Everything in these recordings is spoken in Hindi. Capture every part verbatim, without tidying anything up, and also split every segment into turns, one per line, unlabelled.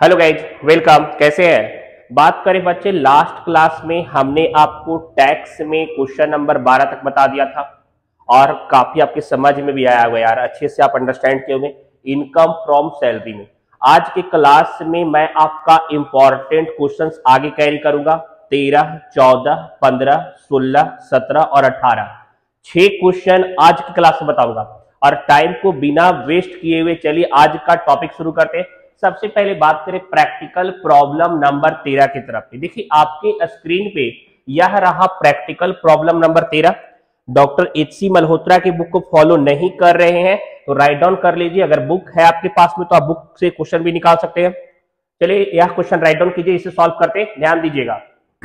Hello guys, welcome. कैसे हैं? बात करें बच्चे, लास्ट क्लास में हमने आपको टैक्स में क्वेश्चन नंबर बारह तक बता दिया था और काफी आपके समझ में भी आया हुआ यार, अच्छे से आप अंडरस्टैंड किए होंगे इनकम फ्रॉम सैलरी में। आज के क्लास में मैं आपका इंपॉर्टेंट क्वेश्चंस आगे कैरी करूंगा। तेरह, चौदह, पंद्रह, सोलह, सत्रह और अठारह, छह क्वेश्चन आज की क्लास में बताऊंगा और टाइम को बिना वेस्ट किए हुए चलिए आज का टॉपिक शुरू करते हैं। सबसे पहले बात करें प्रैक्टिकल प्रॉब्लम नंबर तेरह की तरफ। देखिए आपके स्क्रीन पे यह रहा प्रैक्टिकल प्रॉब्लम नंबर तेरह। डॉक्टर एच सी मल्होत्रा की बुक को फॉलो नहीं कर रहे हैं तो राइट डाउन कर लीजिए। अगर बुक है आपके पास में तो आप बुक से क्वेश्चन भी निकाल सकते हैं। चलिए यह क्वेश्चन राइट डाउन कीजिए, इसे सॉल्व करते हैं, ध्यान दीजिएगा।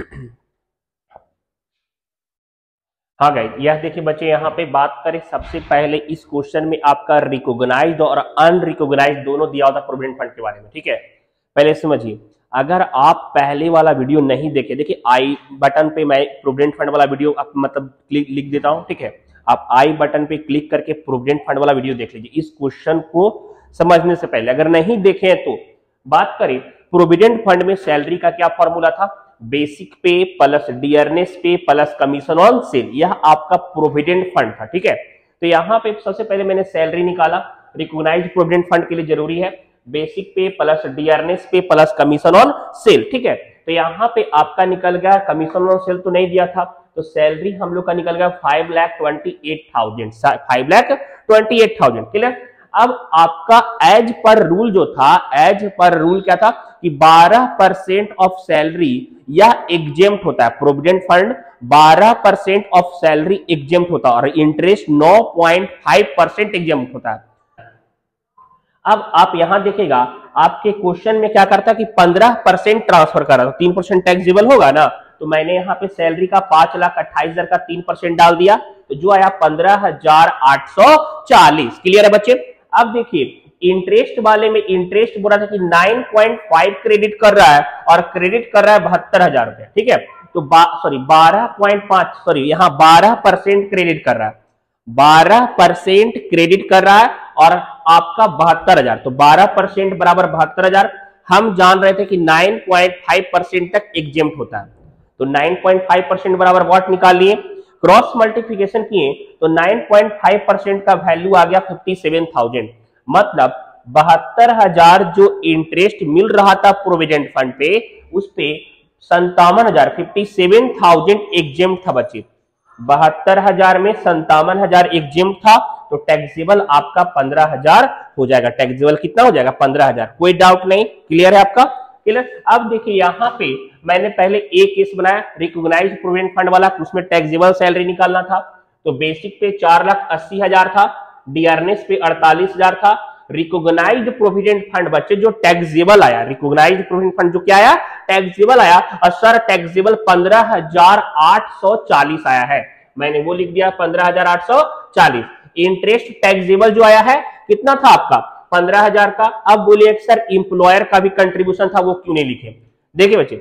हाँ गाइस, यह देखिए बच्चे, यहाँ पे बात करें सबसे पहले इस क्वेश्चन में आपका रिकॉग्नाइज्ड और अनरिकॉग्नाइज्ड दोनों दिया होता प्रोविडेंट फंड के बारे में। ठीक है, पहले समझिए। अगर आप पहले वाला वीडियो नहीं देखे, देखिए आई बटन पे मैं प्रोविडेंट फंड वाला वीडियो आप मतलब क्लिक लिख देता हूं। ठीक है, आप आई बटन पे क्लिक करके प्रोविडेंट फंड वाला वीडियो देख लीजिए इस क्वेश्चन को समझने से पहले। अगर नहीं देखे तो बात करें प्रोविडेंट फंड में सैलरी का क्या फॉर्मूला था, basic pay plus dearness pay plus commission on sale, यह आपका प्रोविडेंट फंड था। ठीक है, तो यहां पे सबसे पहले मैंने सैलरी निकाला। रिकॉग्नाइज्ड प्रोविडेंट फंड के लिए जरूरी है basic pay plus dearness pay plus commission on sale. ठीक है, तो यहां पे आपका निकल गया, कमीशन ऑन सेल तो नहीं दिया था, तो सैलरी हम लोग का निकल गया five lakh twenty eight thousand five lakh twenty eight thousand clear. अब आपका एज पर रूल जो था, एज पर रूल क्या था कि बारह परसेंट ऑफ सैलरी यह एग्जेम्प्ट होता है। प्रोविडेंट फंड बारह परसेंट ऑफ सैलरी एग्जेम्प्ट होता है और इंटरेस्ट नौ पॉइंट फाइव परसेंट एग्जेम्प्ट होता है। अब आप यहां देखिएगा आपके क्वेश्चन में क्या करता है कि पंद्रह परसेंट ट्रांसफर कर रहा था, तीन परसेंट टैक्सेबल होगा ना, तो मैंने यहाँ पे सैलरी का पांच लाख अट्ठाईस हजार का तीन परसेंट डाल दिया, तो जो आया पंद्रह हजार आठ सौ चालीस। क्लियर है बच्चे? अब देखिए इंटरेस्ट वाले में इंटरेस्ट बोला था कि नौ पॉइंट पाँच क्रेडिट कर रहा है और क्रेडिट कर रहा है बहत्तर हजार रुपए। ठीक है, तो सॉरी बारह पॉइंट पाँच सॉरी यहाँ बारह परसेंट क्रेडिट कर रहा है, बारह परसेंट क्रेडिट कर रहा है और आपका बहत्तर हजार, तो बारह परसेंट बराबर बहत्तर हजार। हम जान रहे थे कि नौ पॉइंट पाँच परसेंट तक एग्जेम्प्ट होता है, तो नौ पॉइंट पाँच परसेंट बराबर व्हाट निकाल लिए, क्रॉस मल्टीप्लिकेशन किए तो नौ पॉइंट पाँच परसेंट का वैल्यू आ गया सत्तावन हज़ार। मतलब बहत्तर हजार जो इंटरेस्ट मिल रहा था प्रोविडेंट फंड पे, उस पे संतावन हजार फिफ्टी सेवन थाउजेंड एग्जेम्प्ट था बच्चे। बहत्तर हजार में संतावन हजार एग्जेम्प्ट था, तो टैक्सेबल आपका पंद्रह हजार हो जाएगा। टैक्सेबल कितना हो जाएगा? पंद्रह हजार। कोई डाउट नहीं? क्लियर है आपका? क्लियर। अब देखिए यहाँ पे मैंने पहले एक केस बनाया रिकॉग्नाइज्ड प्रोविडेंट फंड वाला, उसमें टैक्सेबल सैलरी निकालना था, तो बेसिक पे चार लाख अस्सी हजार था, डियरनेस पे अड़तालीस हजार था। रिकॉग्नाइज्ड प्रोविडेंट फंड बच्चे जो टैक्सेबल आया, रिकॉग्नाइज्ड प्रोविडेंट फंड जो क्या आया, टैक्सेबल आया, और सर टैक्सेबल पंद्रह हजार आठ सौ चालीस आया है, मैंने वो लिख दिया पंद्रह हजार आठ सौ चालीस। इंटरेस्ट टैक्सेबल जो आया है कितना था आपका? पंद्रह हजार का। अब बोलिए सर इंप्लॉयर का भी कंट्रीब्यूशन था, वो क्यों नहीं लिखे? देखिए बच्चे,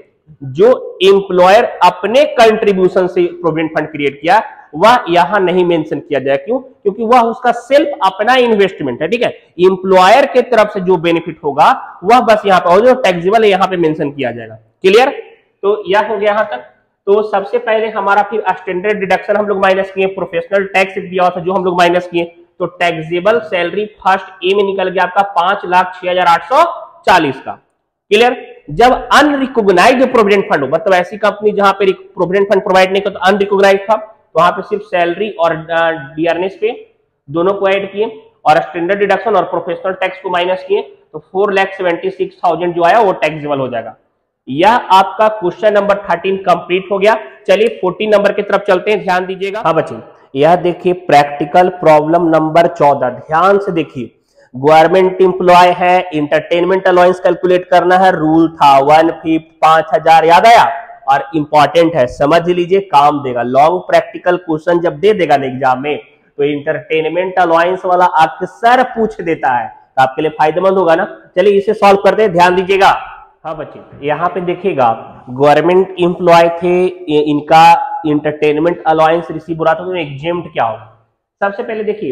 जो इंप्लॉयर अपने कंट्रीब्यूशन से प्रोविडेंट फंड क्रिएट किया वह यहां नहीं मेंशन किया जाए। क्यों? क्योंकि वह उसका सेल्फ अपना इन्वेस्टमेंट है। ठीक है, इंप्लॉयर के तरफ से जो बेनिफिट होगा वह बस यहाँ पे, और जो टैक्सेबल है यहाँ पे मेंशन किया जाएगा। क्लियर? तो यह हो गया यहां तक। तो सबसे पहले हमारा फिर स्टैंडर्ड डिडक्शन हम लोग माइनस किए, प्रोफेशनल टैक्स दिया था जो हम लोग माइनस किए, तो टैक्सेबल सैलरी फर्स्ट ए में निकल गया आपका पांच लाख छह हजार आठ सौ चालीस का। क्लियर? जब अनरिकॉग्नाइज्ड प्रोविडेंट फंड हो, मतलब ऐसी कंपनी जहां पे प्रोविडेंट फंड प्रोवाइड नहीं करता, अनरिकॉग्नाइज्ड था, तो वहां पे सिर्फ सैलरी और डियरनेस पे दोनों को ऐड किए और स्टैंडर्ड डिडक्शन और प्रोफेशनल टैक्स को माइनस किए, तो four lakh seventy six thousand जो आया वो टैक्सेबल हो जाएगा। यह आपका क्वेश्चन नंबर थर्टीन कंप्लीट हो गया। चलिए फोर्टीन नंबर की तरफ चलते हैं, ध्यान दीजिएगा। हाँ बच्चे, यह देखिए प्रैक्टिकल प्रॉब्लम नंबर चौदह, ध्यान से देखिए। गवर्नमेंट एम्प्लॉय है, इंटरटेनमेंट अलाउंस कैलकुलेट करना है, रूल था वन फिफ्थ पांच हजार, याद आया? और इंपॉर्टेंट है, समझ लीजिए, काम देगा। लॉन्ग प्रैक्टिकल क्वेश्चन जब दे देगा ना एग्जाम में, तो इंटरटेनमेंट अलाउंस वाला अक्सर पूछ देता है, तो आपके लिए फायदेमंद होगा ना। चलिए इसे सॉल्व करते हैं, ध्यान दीजिएगा। हाँ बच्चे, यहाँ पे देखिएगा गवर्नमेंट एम्प्लॉय थे, इनका इंटरटेनमेंट अलाउंस रिसीव हो रहा था, तो एग्जेम्प्ट क्या होगा? सबसे पहले देखिए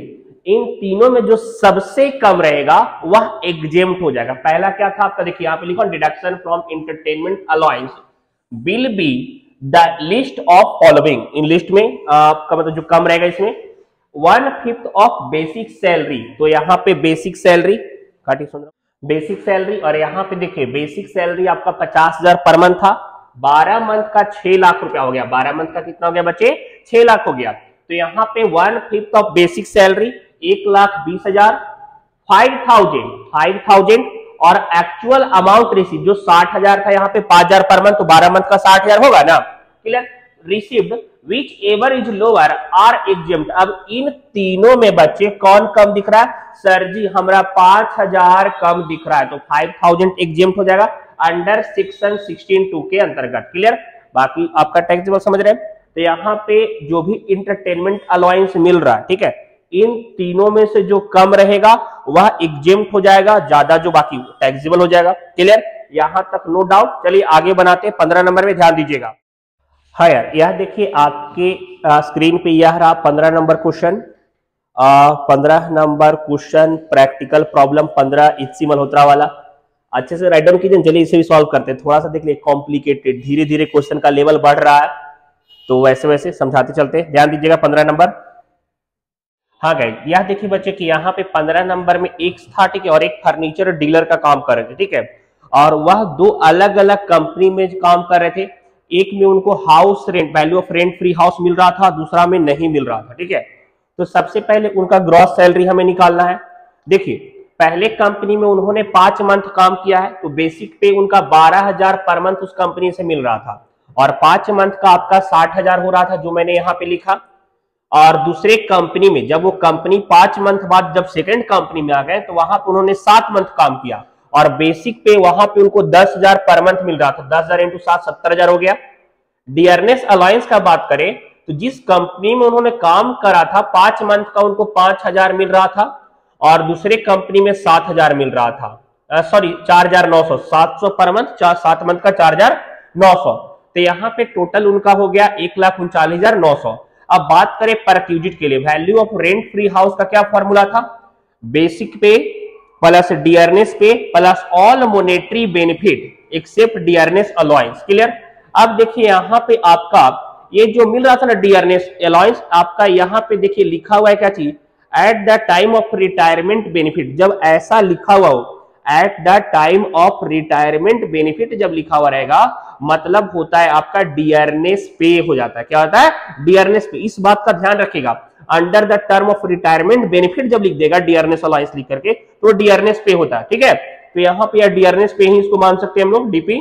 इन तीनों में जो सबसे कम रहेगा वह एग्जेम्प्ट हो जाएगा। पहला क्या था आपका, देखिए यहाँ पे लिखो deduction from entertainment allowance will be the list of following. इन लिस्ट में आपका मतलब जो कम रहेगा इसमें one fifth of basic salary. तो यहाँ पे बेसिक सैलरी काटी सुन बेसिक सैलरी, और यहाँ पे देखिए बेसिक सैलरी आपका पचास हजार पर मंथ था, बारह मंथ का छह लाख रुपया हो गया। बारह मंथ का कितना हो गया बच्चे, छह लाख हो गया। तो यहाँ पे one fifth of basic salary एक लाख बीस हजार, फाइव थाउजेंड फाइव थाउजेंड और एक्चुअल अमाउंट रिसीव जो साठ हजार था यहाँ पे पांच हजार पर मंथ, तो बारह मंथ का साठ हजार होगा ना, clear. Received whichever is lower are exempt. अब इन तीनों में बच्चे कौन कम दिख रहा है, सर जी हमारा पांच हजार कम दिख रहा है, तो फाइव थाउजेंड एग्जेम्प्ट हो जाएगा अंडर सेक्शन सिक्सटीन टू के अंतर्गत, क्लियर। बाकी आपका टैक्सेबल समझ रहे हैं। तो यहाँ पे जो भी इंटरटेनमेंट अलाउंस मिल रहा है, ठीक है, इन तीनों में से जो कम रहेगा वह एग्जेम्प्ट हो जाएगा, ज्यादा जो बाकी टैक्सेबल हो जाएगा, क्लियर। यहां तक नो डाउट। चलिए आगे बनाते हैं, पंद्रह नंबर में ध्यान दीजिएगा। हाँ यार, यह देखिए आपके आ, स्क्रीन पे यह रहा पंद्रह नंबर क्वेश्चन। पंद्रह नंबर क्वेश्चन प्रैक्टिकल प्रॉब्लम पंद्रह इसी मल्होत्रा वाला। अच्छे से राइट डाउन कीजिए। चलिए इसे भी सॉल्व करते हैं। थोड़ा सा देख लिए कॉम्प्लिकेटेड, धीरे धीरे क्वेश्चन का लेवल बढ़ रहा है, तो वैसे वैसे समझाते चलते हैं। ध्यान दीजिएगा पंद्रह नंबर। हाँ गाइस, यह देखिए बच्चे कि यहाँ पे पंद्रह नंबर में एक था, ठीक है, और एक फर्नीचर डीलर का काम कर रहे थे, ठीक है, और वह दो अलग अलग कंपनी में काम कर रहे थे। एक में उनको house rent, value of rent free house मिल रहा था, दूसरा में नहीं मिल रहा था, ठीक है। तो सबसे पहले उनका ग्रॉस सैलरी हमें निकालना है। देखिए पहले कंपनी में उन्होंने पांच मंथ काम किया है, तो बेसिक पे उनका बारह हजार पर मंथ उस कंपनी से मिल रहा था, और पांच मंथ का आपका साठ हजार हो रहा था, जो मैंने यहाँ पे लिखा। और दूसरे कंपनी में जब वो कंपनी पांच मंथ बाद जब सेकेंड कंपनी में आ गए, तो वहां पर उन्होंने सात मंथ काम किया, और बेसिक पे वहां पे उनको दस हजार पर मंथ मिल रहा था। दस हजार इंटू सात सत्तर हजार हो गया। डियरनेस अलायंस का बात करें तो जिस कंपनी में उन्होंने काम करा था पांच मंथ का उनको पांच हजार मिल रहा था, और दूसरे कंपनी में सात हजार मिल रहा था, सॉरी चार हजार नौ सौ, सात सौ पर मंथ, चार सात मंथ का चार हजार नौ सौ। तो यहाँ पे टोटल उनका हो गया एक लाख उनचालीस हजार नौ सौ। अब बात करें परक्यूजिट के लिए, value of rent free house का क्या फॉर्मूला था, basic pay plus dearness pay plus all monetary benefit except dearness allowance, clear. अब देखिए यहाँ पे आपका ये जो मिल रहा था ना डियरनेस अलाउंस, आपका यहाँ पे देखिए लिखा हुआ है क्या चीज, at the time of retirement benefit. जब ऐसा लिखा हुआ हो at the time of retirement benefit जब लिखा हुआ रहेगा, मतलब होता है आपका डियरनेस पे हो जाता है। क्या होता है, डियरनेस पे। इस बात का ध्यान रखिएगा, under the term of retirement benefit जब लिख देगा डियरनेस अलाउंस लिख करके, तो डियरनेस पे होता है, ठीक है। तो यहाँ पे डियरनेस पे ही इसको मान सकते हैं हम लोग, डीपी,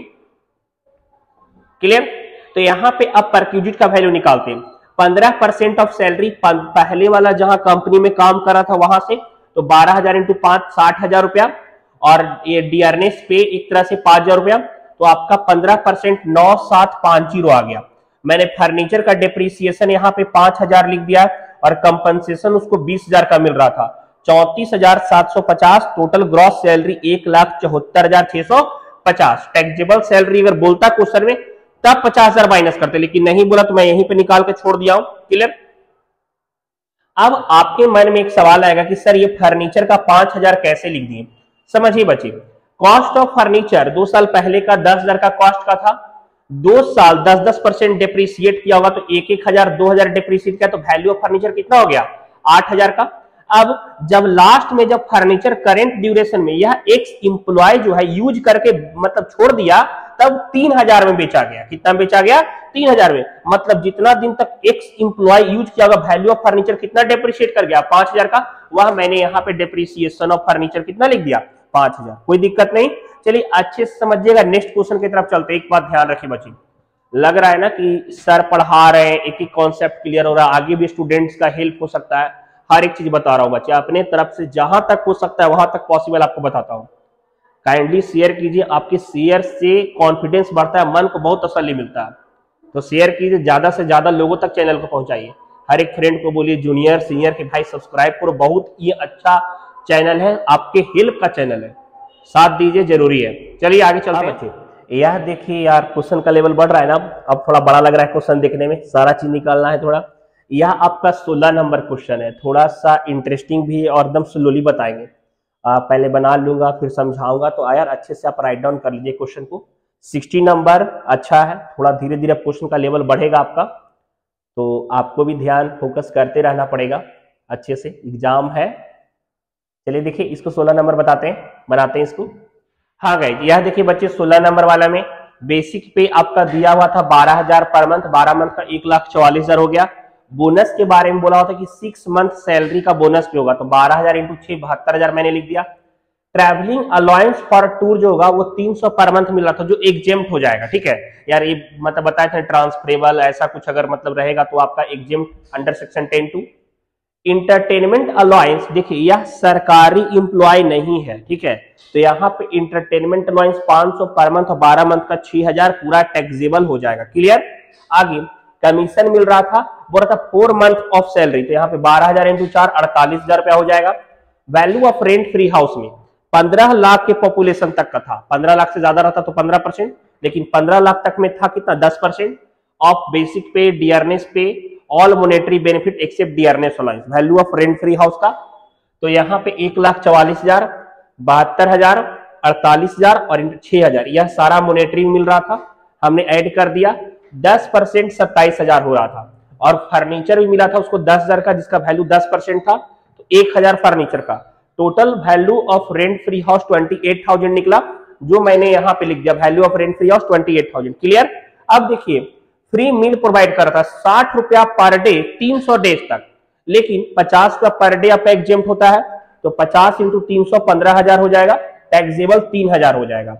क्लियर। तो यहाँ पे अब परक्यूजिट का वैल्यू निकालते हैं। पंद्रह परसेंट ऑफ सैलरी पहले वाला जहां कंपनी में काम करा था वहां से, तो बारह हजार इंटू पांच साठ हजार रुपया, और ये डियरनेस पे एक तरह से पांच हजार रुपया, तो आपका पंद्रह परसेंट नौ सात पांच जीरो आ गया। मैंने फर्नीचर का डिप्रिसिएशन यहाँ पे पांच हजार लिख दिया, और कंपनसेशन उसको बीस हजार का मिल रहा था, चौंतीस हजार सात सौ पचास। टोटल ग्रॉस सैलरी एक लाख चौहत्तर हजार छह सौ पचास। टैक्सेबल सैलरी अगर बोलता क्वेश्चन में तब पचास हजार माइनस करते, लेकिन नहीं बोला तो मैं यहीं पे निकाल के छोड़ दिया हूं, क्लियर। अब आपके मन में एक सवाल आएगा कि सर ये फर्नीचर का पांच हजार कैसे लिख दिए। समझिए बच्चे, कॉस्ट ऑफ फर्नीचर दो साल पहले का दस हजार का कॉस्ट का था, दो साल दस दस परसेंट डिप्रिसिएट किया होगा, तो एक एक हजार दो हजार डिप्रिसिएट किया, तो वैल्यू ऑफ फर्नीचर कितना हो गया, आठ हजार का। अब जब लास्ट में जब फर्नीचर करेंट ड्यूरेशन में यह एक्स इंप्लॉय जो है यूज करके मतलब छोड़ दिया, तब तीन हजार में बेचा गया। कितना बेचा गया, तीन हजार में। मतलब जितना दिन तक एक्स इंप्लॉय यूज किया होगा, वैल्यू ऑफ फर्नीचर कितना डिप्रिशिएट कर गया, पांच हजार का। वह मैंने यहाँ पे डिप्रिसिएशन ऑफ फर्नीचर कितना लिख दिया, पांच हजार। कोई दिक्कत नहीं। चलिए अच्छे से समझिएगा, नेक्स्ट क्वेश्चन की तरफ चलते। एक बात ध्यान रखिए बच्चे, लग रहा है ना कि सर पढ़ा रहे हैं, एक एक कॉन्सेप्ट क्लियर हो रहा है, आगे भी स्टूडेंट्स का हेल्प हो सकता है। हर एक चीज बता रहा हूं बच्चे, अपने तरफ से जहां तक हो सकता है वहां तक पॉसिबल आपको बताता हूं। काइंडली शेयर कीजिए, आपके शेयर से कॉन्फिडेंस बढ़ता है, मन को बहुत तसल्ली मिलता है। तो शेयर कीजिए, ज्यादा से ज्यादा लोगों तक चैनल को पहुंचाइए। हर एक फ्रेंड को बोलिए, जूनियर सीनियर के भाई सब्सक्राइब करो, बहुत ये अच्छा चैनल है, आपके हेल्प का चैनल है, साथ दीजिए, जरूरी है। चलिए आगे चलते हैं बच्चे। यह देखिए यार, क्वेश्चन का लेवल बढ़ रहा है ना, अब थोड़ा बड़ा लग रहा है क्वेश्चन देखने में, सारा चीज निकालना है थोड़ा। यह आपका सोलह नंबर क्वेश्चन है, थोड़ा सा इंटरेस्टिंग भी है और एकदम स्लोली बताएंगे। आ, पहले बना लूंगा फिर समझाऊंगा, तो यार अच्छे से आप राइट डाउन कर लीजिए क्वेश्चन को। साठ नंबर अच्छा है, थोड़ा धीरे धीरे क्वेश्चन का लेवल बढ़ेगा आपका, तो आपको भी ध्यान फोकस करते रहना पड़ेगा अच्छे से, एग्जाम है। चलिए देखिए इसको सोलह नंबर बताते हैं, बनाते हैं इसको। हाँ गाइस, यह देखिए बच्चे सोलह नंबर वाला में बेसिक पे आपका दिया हुआ था बारह हजार पर मंथ, बारह मंथ का एक लाख चौवालीस हजार हो गया। बोनस के बारे में बोला होता कि सिक्स मंथ सैलरी का बोनस पे होगा, तो बारह हजार इंटू छह बहत्तर हजार मैंने लिख दिया। ट्रैवलिंग अलाउंस फॉर टूर जो होगा वो तीन सौ पर मंथ मिल रहा था, जो एग्जेम्प्ट हो जाएगा। ठीक है यार, ये मतलब बताए थे ट्रांसफरेबल ऐसा कुछ अगर मतलब रहेगा तो आपका exempt under section ten two. Entertainment allowance देखिए यह सरकारी इंप्लॉय नहीं है, ठीक है, तो यहाँ पे इंटरटेनमेंट अलाउंस पांच सौ पर मंथ और बारह मंथ का छह हजार पूरा टैक्सेबल हो जाएगा। क्लियर। आगे कमीशन मिल रहा था, बोल रहा था फोर मंथ ऑफ सैलरी, तो यहाँ पे बारह हजार इंटू चार अड़तालीस हजार रुपया हो जाएगा। Value of rent free house में पंद्रह लाख के पॉपुलेशन तक का था, पंद्रह लाख से ज्यादा रहता तो पंद्रह परसेंट, लेकिन पंद्रह लाख तक में था कितना, दस percent of basic pay, dearness pay, all monetary benefit except dearness allowance. Value of rent free house का तो यहाँ पे एक लाख चवालीस हजार, बहत्तर हजार, अड़तालीस हजार और छह हजार, यह सारा मोनेटरी मिल रहा था, हमने ऐड कर दिया। दस परसेंट सत्ताईस हजार हो रहा था, और फर्नीचर भी मिला था उसको दस हजार का, जिसका वैल्यू दस परसेंट था, तो एक हजार फर्नीचर का। Total value of rent free house twenty eight thousand निकला, जो मैंने यहाँ पे लिख दिया, value of rent free house twenty eight thousand. Clear. अब देखिए फ्री मील प्रोवाइड कर रहा था साठ रुपया पर डे तीन सौ डेज तक, लेकिन पचास का पर डे आपका एग्जेम्प्ट होता है, तो पचास इंटू तीन सौ पंद्रह हजार हो जाएगा, टैक्सेबल तीन हजार हो जाएगा।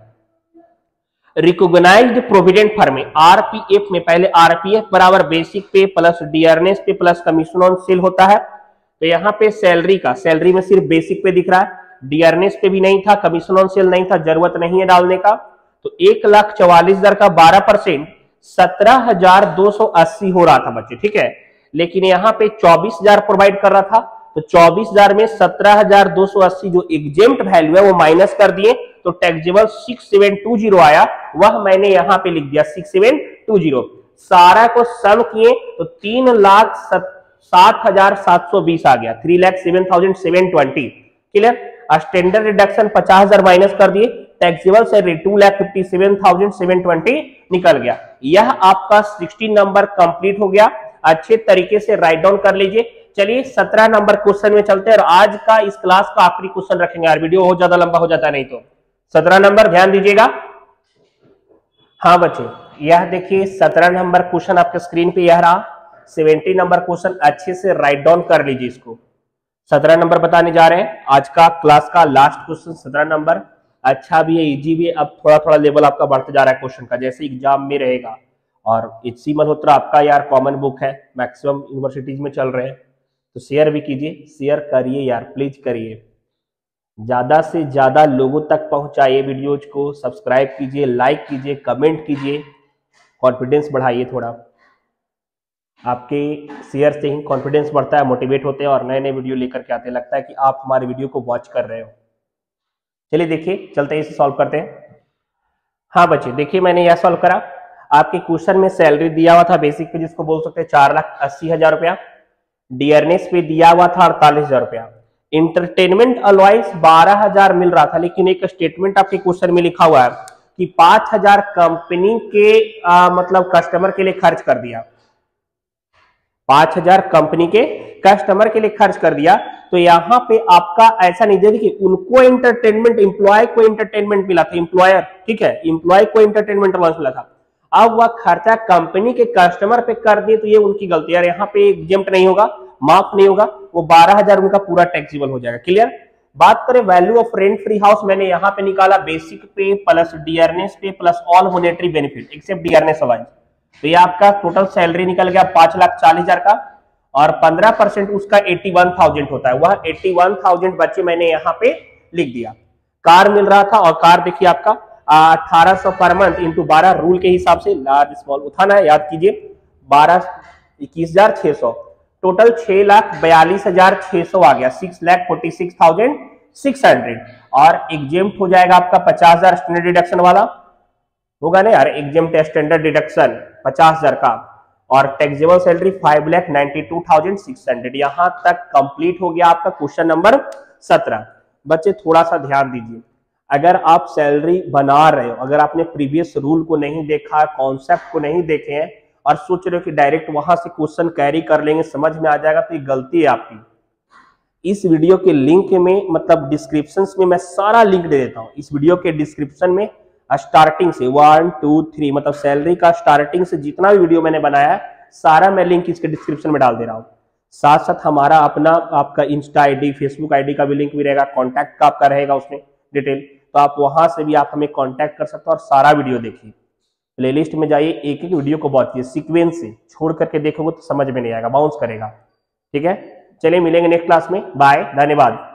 रिकॉग्नाइज्ड प्रोविडेंट फर्म में आरपीएफ में पहले आरपीएफ बराबर basic pay plus dearness pay plus commission on sale होता है, तो यहाँ पे सैलरी का, सैलरी में सिर्फ बेसिक पे दिख रहा है, डियरनेस पे भी नहीं था, कमीशन ऑन सेल नहीं था, जरूरत नहीं है डालने का, तो एक लाख चौवालीस हजार का बारह परसेंट सत्रह हजार दो सौ अस्सी हो रहा था बच्चे। ठीक है, लेकिन यहाँ पे चौबीस हजार प्रोवाइड कर रहा था, तो चौबीस हजार में सत्रह हजार दो सौ अस्सी जो एग्जेम्प्ट वैल्यू है वो माइनस कर दिए, तो taxable six seven two zero आया, वह मैंने यहाँ पे लिख दिया सिक्स सेवन टू जीरो। सारा को सम किए तो तीन लाख सात हजार सात सौ बीस आ गया, three lakh seven thousand seven twenty. Clear. Standard reduction पचास हजार माइनस कर दिए, taxable salary two lakh fifty seven thousand seven twenty निकल गया। यह आपका सिक्सटी नंबर कंप्लीट हो गया, अच्छे तरीके से राइट डाउन कर लीजिए। चलिए सत्रह नंबर क्वेश्चन में चलते हैं, और आज का इस क्लास का आखिरी क्वेश्चन रखेंगे यार, वीडियो बहुत ज्यादा लंबा हो जाता है नहीं तो। सत्रह नंबर ध्यान दीजिएगा। हाँ बच्चे, यह देखिए सत्रह नंबर क्वेश्चन आपके स्क्रीन पे यह रहा, सेवेंटी नंबर क्वेश्चन अच्छे से राइट डाउन कर लीजिए इसको। सत्रह नंबर बताने जा रहे हैं, आज का क्लास का लास्ट क्वेश्चन सत्रह नंबर, अच्छा भी है, इजी भी है, अब थोड़ा थोड़ा लेवल आपका बढ़ते जा रहा है क्वेश्चन का, जैसे एग्जाम में रहेगा। और एचसी मल्होत्रा आपका यार कॉमन बुक है, मैक्सिमम यूनिवर्सिटीज में चल रहे हैं, तो शेयर भी कीजिए, शेयर करिए यार, प्लीज करिए, ज्यादा से ज्यादा लोगों तक पहुंचाइए वीडियोज को, सब्सक्राइब कीजिए, लाइक कीजिए, कमेंट कीजिए, कॉन्फिडेंस बढ़ाइए थोड़ा, आपके शेयर से ही कॉन्फिडेंस बढ़ता है, मोटिवेट होते हैं और नए नए वीडियो लेकर के आते हैं, लगता है कि आप हमारे वीडियो को वॉच कर रहे हो। चलिए देखिए चलते हैं, इसे सॉल्व करते हैं। हाँ बच्चे देखिए मैंने यह सॉल्व करा, आपके क्वेश्चन में सैलरी दिया हुआ था बेसिक पे, जिसको बोल सकते हैं चार लाख अस्सी हजार रुपया, डियरनेस पे दिया हुआ था अड़तालीस हजार रुपया, इंटरटेनमेंट अलाउंस बारह हजार मिल रहा था, लेकिन एक स्टेटमेंट आपके क्वेश्चन में लिखा हुआ है कि पांच हजार कंपनी के आ, मतलब कस्टमर के लिए खर्च कर दिया, पांच हजार कंपनी के कस्टमर के लिए खर्च कर दिया। तो यहाँ पे आपका ऐसा नहीं, देखिए उनको एंटरटेनमेंट, एम्प्लॉय को एंटरटेनमेंट मिला था, एम्प्लॉयर, ठीक है, एम्प्लॉय को एंटरटेनमेंट अलाउंस मिला था, अब वह खर्चा कंपनी के कस्टमर पे कर दिए, तो ये उनकी गलती है, यहाँ पे एग्जेम्प्ट नहीं होगा, माफ नहीं होगा, वो बारह हजार उनका पूरा टैक्सेबल हो जाएगा। क्लियर। बात करें value of rent free house, मैंने यहाँ पे निकाला basic pay plus dearness pay plus all monetary benefit except dearness allowance, तो ये आपका टोटल सैलरी निकल गया पांच लाख चालीस हजार का, और पंद्रह परसेंट उसका इक्यासी हज़ार होता है, वह इक्यासी हज़ार बच्चे मैंने यहाँ पे लिख दिया। कार मिल रहा था, और कार देखिए आपका अठारह सौ पर मंथ इंटू बारह रूल के हिसाब से, लार्ज स्मॉल उठाना है, याद कीजिए, बारह इक्कीस हजार छह सौ, टोटल छह लाख बयालीस हजार छह सौ आ गया, six lakh forty six thousand six hundred, और एग्जेम्प्ट हो जाएगा आपका पचास हजार स्टैंडर्ड डिडक्शन वाला होगा ना यार, एग्जेम्प्ट स्टैंडर्ड डिडक्शन पचास हजार का, और taxable salary five lakh ninety two thousand six hundred. यहां तक कंप्लीट हो गया आपका क्वेश्चन नंबर सत्रह। बच्चे थोड़ा सा ध्यान दीजिए, अगर आप सैलरी बना रहे हो, अगर आपने प्रीवियस रूल को नहीं देखा, कॉन्सेप्ट को नहीं देखे हैं और सोच रहे हो कि डायरेक्ट वहां से क्वेश्चन कैरी कर लेंगे, समझ में आ जाएगा, तो ये गलती है आपकी। इस वीडियो के लिंक में, मतलब डिस्क्रिप्शन में मैं सारा लिंक दे देता हूं। इस वीडियो के डिस्क्रिप्शन में स्टार्टिंग से वन टू थ्री मतलब सैलरी का स्टार्टिंग से जितना भी वीडियो मैंने बनाया है सारा मैं लिंक इसके डिस्क्रिप्शन में डाल दे रहा हूं। साथ साथ हमारा अपना आपका इंस्टा आईडी, फेसबुक आईडी का भी लिंक भी रहेगा, कॉन्टैक्ट का आपका रहेगा उसमें डिटेल, तो आप वहां से भी आप हमें कॉन्टैक्ट कर सकते हो और सारा वीडियो देखिए। प्लेलिस्ट में जाइए, एक एक वीडियो को बांटिए, सीक्वेंस से छोड़ करके देखोगे तो समझ में नहीं आएगा, बाउंस करेगा। ठीक है, चलिए मिलेंगे नेक्स्ट क्लास में, बाय, धन्यवाद।